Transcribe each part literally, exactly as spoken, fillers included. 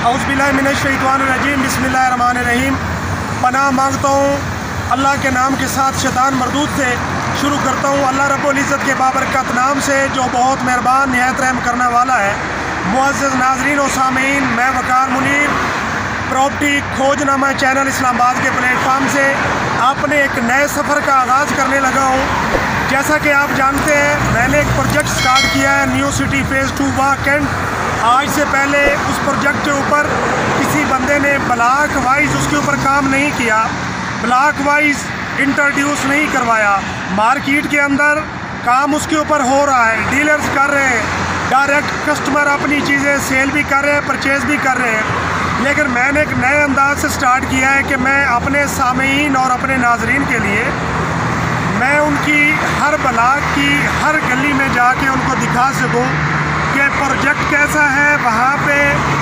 औज़ुबिल्लाहिमिनश्शैतानिर्रजीम बिस्मिल्लाहिर्रहमानिर्रहीम। पनाह मांगता हूँ अल्लाह के नाम के साथ शैतान मरदूद से। शुरू करता हूँ अल्लाह रब्बुल इज़्ज़त के बाबरकत नाम से जो बहुत मेहरबान निहायत रहम करने वाला है। मुअज़्ज़ज़ नाज़रीन और सामीन, मैं वकार मुनीर प्रॉपर्टी खोजनामा चैनल इस्लामाबाद के प्लेटफार्म से आपने एक नए सफ़र का आगाज़ करने लगा हूँ। जैसा कि आप जानते हैं, मैंने एक प्रोजेक्ट स्टार्ट किया है new city phase two Wah cantt. आज से पहले उस प्रोजेक्ट के ऊपर किसी बंदे ने ब्लॉक वाइज उसके ऊपर काम नहीं किया, ब्लॉक वाइज इंट्रोड्यूस नहीं करवाया। मार्केट के अंदर काम उसके ऊपर हो रहा है, डीलर्स कर रहे हैं, डायरेक्ट कस्टमर अपनी चीज़ें सेल भी कर रहे हैं, परचेज़ भी कर रहे हैं। लेकिन मैंने एक नए अंदाज से स्टार्ट किया है कि मैं अपने सामीन और अपने नाजरीन के लिए मैं उनकी हर ब्लॉक की हर गली में जाके उनको दिखा सकूं कि प्रोजेक्ट कैसा है वहाँ पे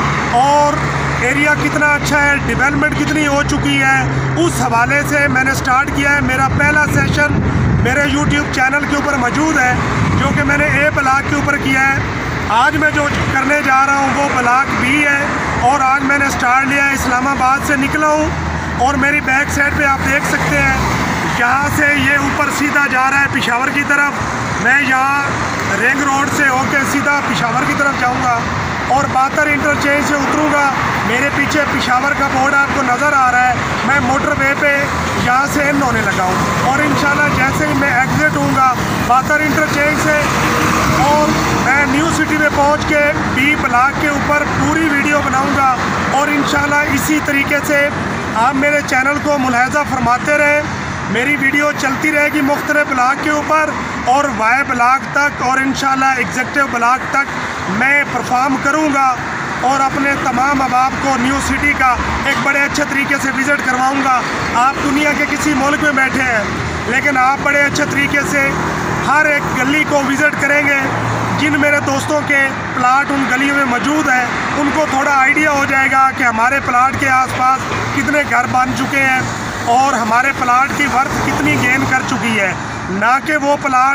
और एरिया कितना अच्छा है, डेवलपमेंट कितनी हो चुकी है। उस हवाले से मैंने स्टार्ट किया है। मेरा पहला सेशन मेरे यूट्यूब चैनल के ऊपर मौजूद है जो कि मैंने ए ब्लॉक के ऊपर किया है। आज मैं जो करने जा रहा हूँ वो ब्लॉक बी है और आज मैंने स्टार्ट लिया है। इस्लामाबाद से निकला हूँ और मेरी बैक साइड पे आप देख सकते हैं, यहाँ से ये ऊपर सीधा जा रहा है पेशावर की तरफ। मैं यहाँ रिंग रोड से होकर सीधा पेशावर की तरफ जाऊँगा और बातर इंटरचेंज से उतरूँगा। मेरे पीछे पेशावर का बोर्ड आपको नज़र आ रहा है। मैं मोटरवे पे यहाँ से इन होने लगा हूँ और इंशाल्लाह जैसे ही मैं एग्ज़िट होऊंगा बातर इंटरचेंज से और मैं न्यू सिटी में पहुँच के बी ब्लॉक के ऊपर पूरी वीडियो बनाऊँगा और इंशाल्लाह इसी तरीके से आप मेरे चैनल को मुलाहिज़ा फरमाते रहें। मेरी वीडियो चलती रहेगी मुख्तलिफ ब्लॉक के ऊपर और वाई ब्लॉक तक और इंशाल्लाह एग्जेक्टिव ब्लॉक तक मैं परफॉर्म करूँगा और अपने तमाम अहबाब को न्यू सिटी का एक बड़े अच्छे तरीके से विज़िट करवाऊँगा। आप दुनिया के किसी मुल्क में बैठे हैं लेकिन आप बड़े अच्छे तरीके से हर एक गली को विज़िट करेंगे। जिन मेरे दोस्तों के प्लाट उन गलियों में मौजूद है उनको थोड़ा आइडिया हो जाएगा कि हमारे प्लाट के आसपास कितने घर बन चुके हैं और हमारे प्लाट की वर्थ कितनी गेन कर चुकी है। ना कि वो प्लाट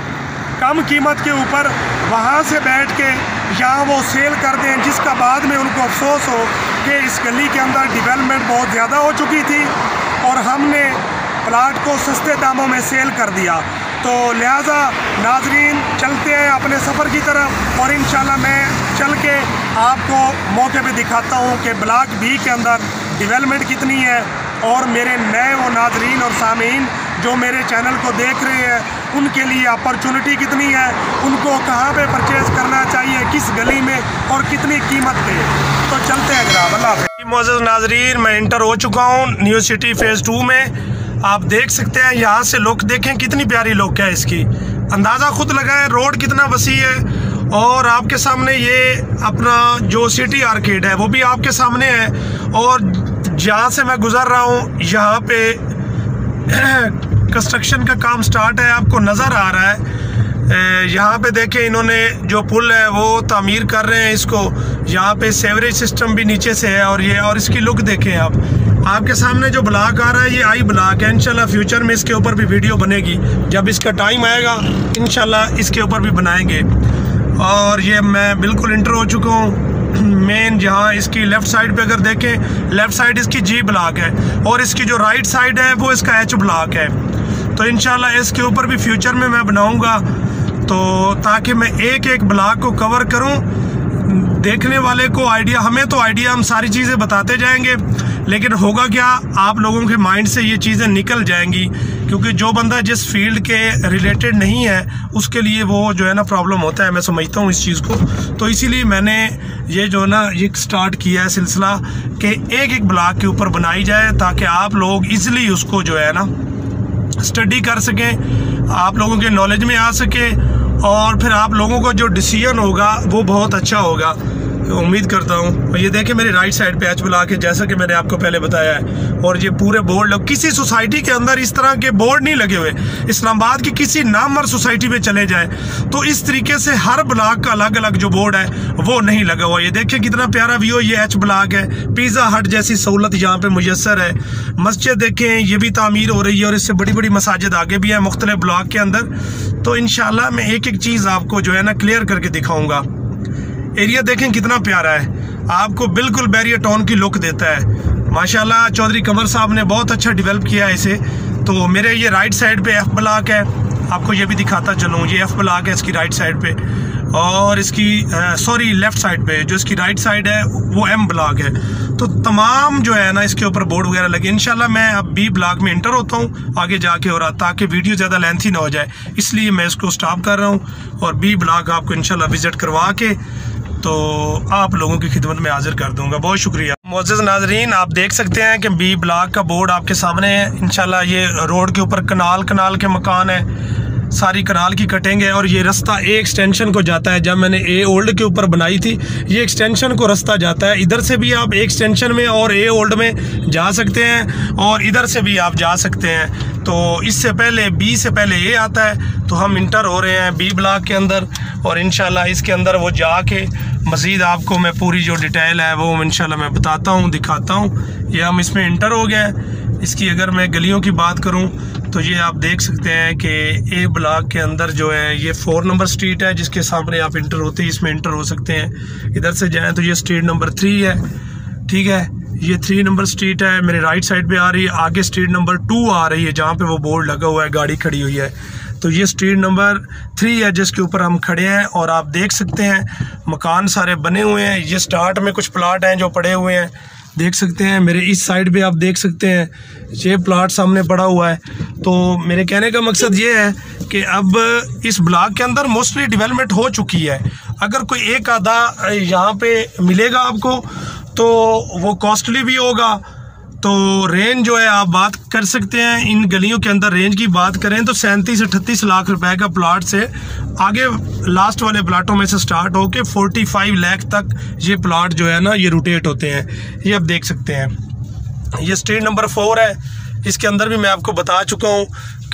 कम कीमत के ऊपर वहाँ से बैठ के यहाँ वो सेल कर दें जिसका बाद में उनको अफसोस हो कि इस गली के अंदर डेवलपमेंट बहुत ज़्यादा हो चुकी थी और हमने प्लाट को सस्ते दामों में सेल कर दिया। तो लिहाजा नाजरीन चलते हैं अपने सफ़र की तरफ और इंशाल्लाह मैं चल के आपको मौके पे दिखाता हूँ कि ब्लॉक बी के अंदर डेवलपमेंट कितनी है और मेरे नए वो नाजरीन और सामीन जो मेरे चैनल को देख रहे हैं उनके लिए अपॉर्चुनिटी कितनी है, उनको कहाँ पे परचेज़ करना चाहिए, किस गली में और कितनी कीमत पे। तो चलते हैं जनाब। अल्लाह हाफ़िज़। मुअज़्ज़ज़ नाज़रीन, मैं इंटर हो चुका हूँ न्यू सिटी फ़ेज़ टू में। आप देख सकते हैं यहाँ से लुक देखें कितनी प्यारी लुक है इसकी, अंदाज़ा खुद लगाएं रोड कितना वसी है और आपके सामने ये अपना जो सिटी आर्केड है वो भी आपके सामने है और जहाँ से मैं गुज़र रहा हूँ यहाँ पे कंस्ट्रक्शन का काम स्टार्ट है, आपको नज़र आ रहा है। यहाँ पे देखें इन्होंने जो पुल है वो तामीर कर रहे हैं इसको। यहाँ पे सेवरेज सिस्टम भी नीचे से है और ये और इसकी लुक देखें आप। आपके सामने जो ब्लॉक आ रहा है ये आई ब्लॉक है। इंशाल्लाह फ्यूचर में इसके ऊपर भी वीडियो बनेगी, जब इसका टाइम आएगा इंशाल्लाह इसके ऊपर भी बनाएंगे। और ये मैं बिल्कुल इंटर हो चुका हूँ मेन। जहाँ इसकी लेफ़्ट साइड पे अगर देखें, लेफ़्ट साइड इसकी जी ब्लॉक है और इसकी जो राइट साइड है वो इसका एच ब्लॉक है। तो इंशाल्लाह इसके ऊपर भी फ्यूचर में मैं बनाऊँगा तो ताकि मैं एक एक ब्लॉक को कवर करूँ। देखने वाले को आइडिया, हमें तो आइडिया हम सारी चीज़ें बताते जाएंगे लेकिन होगा क्या, आप लोगों के माइंड से ये चीज़ें निकल जाएंगी क्योंकि जो बंदा जिस फील्ड के रिलेटेड नहीं है उसके लिए वो जो है ना प्रॉब्लम होता है। मैं समझता हूँ इस चीज़ को, तो इसीलिए मैंने ये जो है ना ये स्टार्ट किया है सिलसिला कि एक एक ब्लॉक के ऊपर बनाई जाए ताकि आप लोग ईज़िली उसको जो है ना स्टडी कर सकें, आप लोगों के नॉलेज में आ सके और फिर आप लोगों का जो डिसीजन होगा वो बहुत अच्छा होगा, उम्मीद करता हूँ। ये देखें मेरी राइट साइड पे एच ब्लॉक है जैसा कि मैंने आपको पहले बताया है और ये पूरे बोर्ड लग, किसी सोसाइटी के अंदर इस तरह के बोर्ड नहीं लगे हुए। इस्लामाबाद की किसी नामवर सोसाइटी में चले जाए तो इस तरीके से हर ब्लॉक का अलग अलग जो बोर्ड है वो नहीं लगा हुआ। ये देखें कितना प्यारा व्यू, ये एच ब्लॉक है। पिज़्ज़ा हट जैसी सहूलत यहाँ पे मुयसर है। मस्जिद देखें ये भी तामीर हो रही है और इससे बड़ी बड़ी मसाजिद आगे भी है मुख्तलिफ ब्लॉक के अंदर। तो इंशाल्लाह मैं एक एक चीज़ आपको जो है ना क्लियर करके दिखाऊँगा। एरिया देखें कितना प्यारा है। आपको बिल्कुल बैरियर टाउन की लुक देता है। माशाल्लाह चौधरी कमर साहब ने बहुत अच्छा डेवलप किया है इसे। तो मेरे ये राइट साइड पे एफ ब्लॉक है, आपको ये भी दिखाता चलूँ, ये एफ ब्लॉक है इसकी राइट साइड पे, और इसकी सॉरी लेफ़्ट साइड पे जो इसकी राइट साइड है वो एम ब्लॉक है। तो तमाम जो है ना इसके ऊपर बोर्ड वगैरह लगे। इंशाल्लाह मैं अब बी ब्लॉक में इंटर होता हूँ आगे जाके, और ताकि वीडियो ज़्यादा लेंथी ना हो जाए इसलिए मैं इसको स्टॉप कर रहा हूँ, और बी ब्लॉक आपको इंशाल्लाह विज़िट करवा के तो आप लोगों की खिदमत में हाजिर कर दूंगा। बहुत शुक्रिया। मोअज़्ज़ज़ नाज़रीन, आप देख सकते हैं कि बी ब्लॉक का बोर्ड आपके सामने है। इंशाल्लाह ये रोड के ऊपर कनाल कनाल के मकान है, सारी कनाल की कटिंग है, और ये रास्ता ए एक्सटेंशन को जाता है। जब मैंने ए ओल्ड के ऊपर बनाई थी, ये एक्सटेंशन को रास्ता जाता है। इधर से भी आप ए एक्सटेंशन में और ए ओल्ड में जा सकते हैं, और इधर से भी आप जा सकते हैं। तो इससे पहले बी से पहले ए आता है, तो हम इंटर हो रहे हैं बी ब्लॉक के अंदर, और इंशाल्लाह इसके अंदर वो जाके मज़ीद आपको मैं पूरी जो डिटेल है वो इंशाल्लाह मैं बताता हूँ, दिखाता हूँ। ये हम इसमें इंटर हो गए। इसकी अगर मैं गलियों की बात करूँ तो ये आप देख सकते हैं कि ए ब्लॉक के अंदर जो है ये फोर नंबर स्ट्रीट है, जिसके सामने आप इंटर होते हैं इसमें इंटर हो सकते हैं। इधर से जाएं तो ये स्ट्रीट नंबर थ्री है, ठीक है, ये थ्री नंबर स्ट्रीट है, मेरे राइट साइड पे आ रही है। आगे स्ट्रीट नंबर टू आ रही है जहाँ पे वो बोर्ड लगा हुआ है, गाड़ी खड़ी हुई है। तो ये स्ट्रीट नंबर थ्री है जिसके ऊपर हम खड़े हैं, और आप देख सकते हैं मकान सारे बने हुए हैं। ये स्टार्ट में कुछ प्लाट हैं जो पड़े हुए हैं, देख सकते हैं। मेरे इस साइड पे आप देख सकते हैं ये प्लाट सामने पड़ा हुआ है। तो मेरे कहने का मकसद ये है कि अब इस ब्लॉक के अंदर मोस्टली डेवलपमेंट हो चुकी है। अगर कोई एक आधा यहाँ पे मिलेगा आपको तो वो कॉस्टली भी होगा। तो रेंज जो है आप बात कर सकते हैं, इन गलियों के अंदर रेंज की बात करें तो सैंतीस अठतीस लाख रुपए का प्लाट से आगे लास्ट वाले प्लाटों में से स्टार्ट होके पैंतालीस लाख तक ये प्लाट जो है ना ये रोटेट होते हैं। ये आप देख सकते हैं। ये स्ट्रीट नंबर फोर है, इसके अंदर भी मैं आपको बता चुका हूँ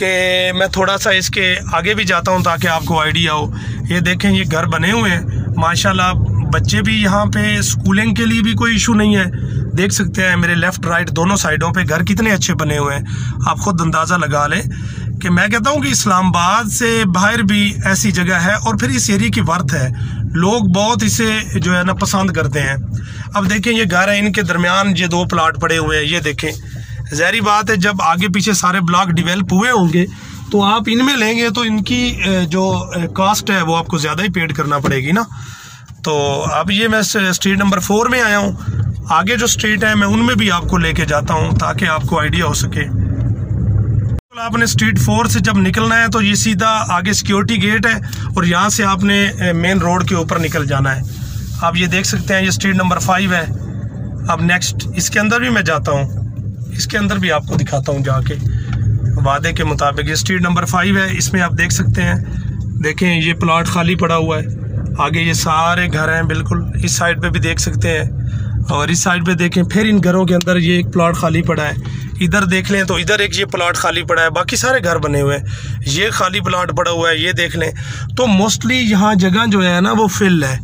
कि मैं थोड़ा सा इसके आगे भी जाता हूँ ताकि आपको आइडिया हो। ये देखें ये घर बने हुए हैं माशाल्लाह, बच्चे भी यहाँ पे स्कूलिंग के लिए भी कोई इशू नहीं है। देख सकते हैं मेरे लेफ़्ट राइट दोनों साइडों पे घर कितने अच्छे बने हुए हैं, आप खुद अंदाज़ा लगा लें कि मैं कहता हूँ कि इस्लामाबाद से बाहर भी ऐसी जगह है, और फिर इस एरिया की वर्थ है, लोग बहुत इसे जो है ना पसंद करते हैं। अब देखें ये घर है, इनके दरमियान ये दो प्लाट पड़े हुए हैं। ये देखें, ज़ाहिर बात है जब आगे पीछे सारे ब्लॉक डिवेल्प हुए होंगे तो आप इनमें लेंगे तो इनकी जो कॉस्ट है वो आपको ज़्यादा ही पेड करना पड़ेगी ना। तो अब ये मैं स्ट्रीट नंबर फोर में आया हूँ, आगे जो स्ट्रीट है मैं उनमें भी आपको लेके जाता हूँ ताकि आपको आइडिया हो सके। तो आपने स्ट्रीट फोर से जब निकलना है तो ये सीधा आगे सिक्योरिटी गेट है, और यहाँ से आपने मेन रोड के ऊपर निकल जाना है। आप ये देख सकते हैं ये स्ट्रीट नंबर फाइव है। अब नेक्स्ट इसके अंदर भी मैं जाता हूँ, इसके अंदर भी आपको दिखाता हूँ जाके वादे के मुताबिक। ये स्ट्रीट नंबर फाइव है, इसमें आप देख सकते हैं, देखें ये प्लॉट खाली पड़ा हुआ है, आगे ये सारे घर हैं बिल्कुल। इस साइड पे भी देख सकते हैं, और इस साइड पे देखें फिर इन घरों के अंदर ये एक प्लॉट खाली पड़ा है। इधर देख लें तो इधर एक ये प्लॉट खाली पड़ा है, बाकी सारे घर बने हुए हैं। ये खाली प्लॉट पड़ा हुआ है, ये देख लें। तो मोस्टली यहाँ जगह जो है ना वो फिल है,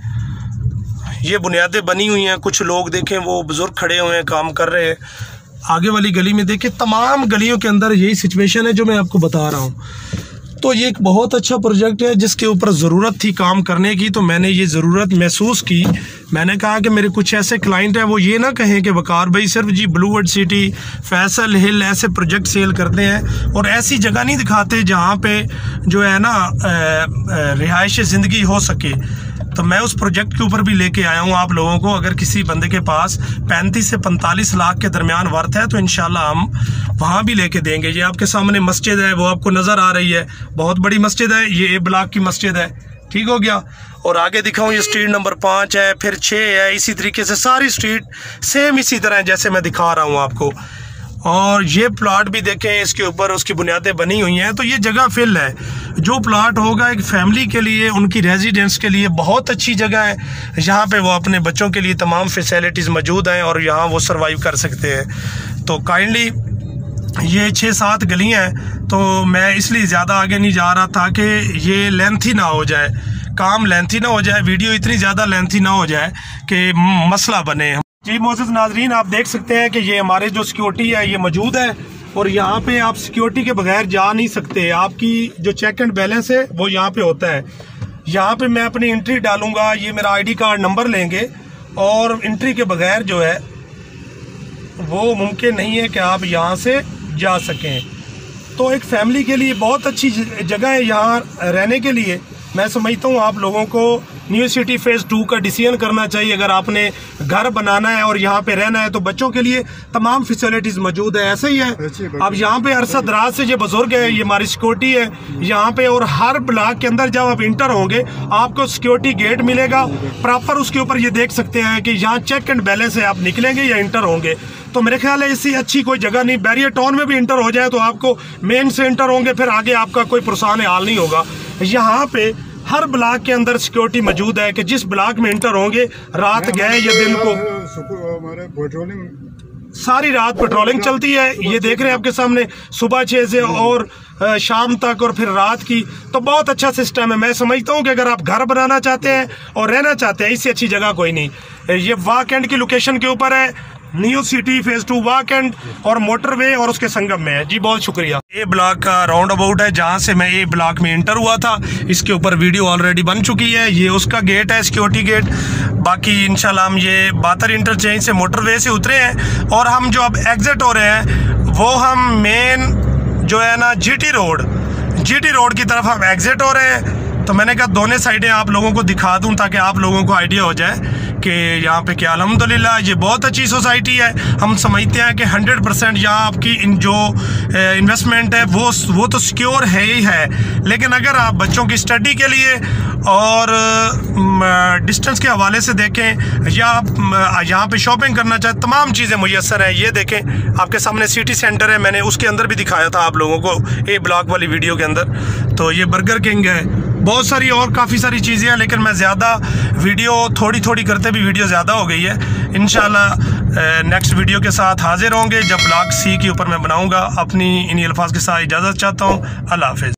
ये बुनियादें बनी हुई हैं। कुछ लोग देखें वो बुजुर्ग खड़े हुए हैं, काम कर रहे हैं। आगे वाली गली में देखें, तमाम गलियों के अंदर यही सिचुएशन है जो मैं आपको बता रहा हूँ। तो ये एक बहुत अच्छा प्रोजेक्ट है जिसके ऊपर ज़रूरत थी काम करने की, तो मैंने ये ज़रूरत महसूस की। मैंने कहा कि मेरे कुछ ऐसे क्लाइंट हैं वो ये ना कहें कि वकार भाई सिर्फ जी ब्लूवर्ड सिटी, फैसल हिल ऐसे प्रोजेक्ट सेल करते हैं और ऐसी जगह नहीं दिखाते जहाँ पे जो है ना रिहाइश ज़िंदगी हो सके। तो मैं उस प्रोजेक्ट के ऊपर भी लेके आया हूँ आप लोगों को। अगर किसी बंदे के पास पैंतीस से पैंतालीस लाख के दरमियान वर्थ है तो इंशाल्लाह हम वहाँ भी लेके देंगे। ये आपके सामने मस्जिद है, वो आपको नज़र आ रही है, बहुत बड़ी मस्जिद है, ये ए ब्लॉक की मस्जिद है, ठीक हो गया। और आगे दिखाऊँ, ये स्ट्रीट नंबर पाँच है, फिर छः है, इसी तरीके से सारी स्ट्रीट सेम इसी तरह है जैसे मैं दिखा रहा हूँ आपको। और ये प्लाट भी देखें, इसके ऊपर उसकी बुनियादें बनी हुई हैं। तो ये जगह फिल है। जो प्लाट होगा एक फैमिली के लिए, उनकी रेजिडेंस के लिए बहुत अच्छी जगह है। यहाँ पे वो अपने बच्चों के लिए तमाम फैसिलिटीज़ मौजूद हैं और यहाँ वो सर्वाइव कर सकते हैं। तो काइंडली ये छः सात गलियाँ हैं, तो मैं इसलिए ज़्यादा आगे नहीं जा रहा था कि ये लेंथी ना हो जाए, काम लेंथी ना हो जाए, वीडियो इतनी ज़्यादा लेंथी ना हो जाए कि मसला बने। जी मोअज़्ज़ज़ नाज़रीन, आप देख सकते हैं कि ये हमारे जो सिक्योरिटी है ये मौजूद है और यहाँ पे आप सिक्योरिटी के बगैर जा नहीं सकते। आपकी जो चेक एंड बैलेंस है वो यहाँ पे होता है। यहाँ पे मैं अपनी एंट्री डालूंगा, ये मेरा आईडी कार्ड नंबर लेंगे और एंट्री के बगैर जो है वो मुमकिन नहीं है कि आप यहाँ से जा सकें। तो एक फ़ैमिली के लिए बहुत अच्छी जगह है यहाँ रहने के लिए। मैं समझता हूँ आप लोगों को न्यू सिटी फेज़ टू का डिसीजन करना चाहिए। अगर आपने घर बनाना है और यहाँ पे रहना है तो बच्चों के लिए तमाम फैसिलिटीज़ मौजूद है। ऐसा ही है, अब यहाँ पे अरसा दराज से ये बुजुर्ग है, ये हमारी सिक्योरिटी है यहाँ पे। और हर ब्लॉक के अंदर जब आप इंटर होंगे आपको सिक्योरिटी गेट मिलेगा प्रॉपर, उसके ऊपर ये देख सकते हैं कि यहाँ चेक एंड बैलेंस है, आप निकलेंगे या इंटर होंगे। तो मेरे ख्याल है इससे अच्छी कोई जगह नहीं। बैरियर टाउन में भी इंटर हो जाए तो आपको मेन से इंटर होंगे, फिर आगे आपका कोई परेशान हाल नहीं होगा। यहाँ पे हर ब्लॉक के अंदर सिक्योरिटी मौजूद है कि जिस ब्लॉक में इंटर होंगे रात गए या दिन को सारी रात पेट्रोलिंग चलती है। ये देख रहे हैं आपके सामने, सुबह छः से और शाम तक और फिर रात की। तो बहुत अच्छा सिस्टम है। मैं समझता हूँ कि अगर आप घर बनाना चाहते हैं और रहना चाहते हैं इससे अच्छी जगह कोई नहीं। ये वाक एंड की लोकेशन के ऊपर है, new city phase two Wah cantt और मोटरवे और उसके संगम में है। जी बहुत शुक्रिया। ए ब्लॉक का राउंड अबाउट है जहाँ से मैं ए ब्लॉक में इंटर हुआ था। इसके ऊपर वीडियो ऑलरेडी बन चुकी है। ये उसका गेट है, सिक्योरिटी गेट। बाकी इंशाल्लाह हम ये बातर इंटरचेंज से मोटरवे से उतरे हैं और हम जो अब एग्जिट हो रहे हैं वो हम मेन जो है ना जीटी रोड जीटी रोड की तरफ हम एग्जिट हो रहे हैं। तो मैंने कहा दोनों साइडें आप लोगों को दिखा दूं ताकि आप लोगों को आइडिया हो जाए कि यहाँ पे क्या अल्हम्दुलिल्लाह ये बहुत अच्छी सोसाइटी है। हम समझते हैं कि हंड्रेड परसेंट यहाँ आपकी इन जो इन्वेस्टमेंट है वो वो तो सिक्योर है ही है, लेकिन अगर आप बच्चों की स्टडी के लिए और डिस्टेंस के हवाले से देखें या आप यहाँ पे शॉपिंग करना चाहें तमाम चीज़ें मुयस्सर हैं। ये देखें आपके सामने सिटी सेंटर है, मैंने उसके अंदर भी दिखाया था आप लोगों को ए ब्लॉक वाली वीडियो के अंदर। तो ये बर्गर किंग है, बहुत सारी और काफ़ी सारी चीज़ें हैं, लेकिन मैं ज़्यादा वीडियो थोड़ी थोड़ी करते भी वीडियो ज़्यादा हो गई है। इंशाल्लाह नेक्स्ट वीडियो के साथ हाजिर होंगे जब ब्लॉक सी के ऊपर मैं बनाऊँगा। अपनी इन्हीं अल्फाज के साथ इजाज़त चाहता हूँ। अल्लाह हाफ़िज़।